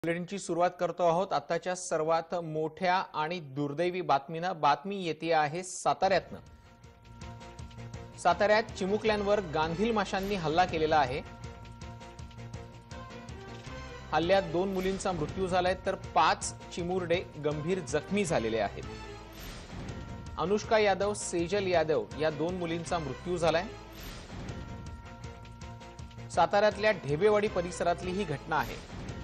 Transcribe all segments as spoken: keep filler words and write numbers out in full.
बुलेटिनची सुरुवात करतो आहोत। आताच्या सर्वात मोठ्या आणि दुर्दैवी बातमीनं बातमी येते आहे साताऱ्यातनं। साताऱ्यात चिमुकल्यांवर गांधील माशांनी हल्ला केलेला आहे। हल्ल्यात दोन मुलींचा मृत्यू झालाय तर पाच चिमुरडे गंभीर जखमी झालेले आहेत। अनुष्का यादव, सेजल यादव या दोन मुलींचा मृत्यू झालाय। साताऱ्यातल्या ढेबेवाडी परिसरातली ही घटना आहे।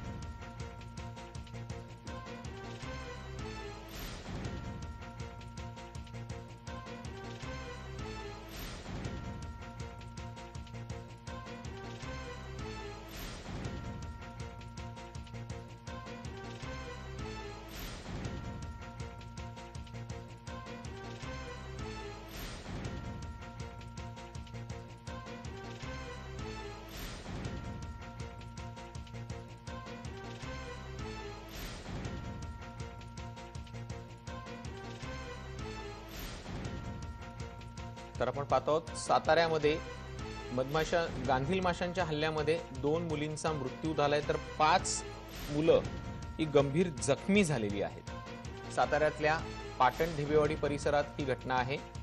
तर आपण पाहतो आहोत साताऱ्यामध्ये मधमाशा गांधील माशांच्या हल्ल्यामध्ये दोन मुलींचा मृत्यू झालाय तर पाच मुलं ही गंभीर जखमी झालेली आहेत। साताऱ्यातल्या पाटण ढेबेवाडी परिसरात ही घटना आहे।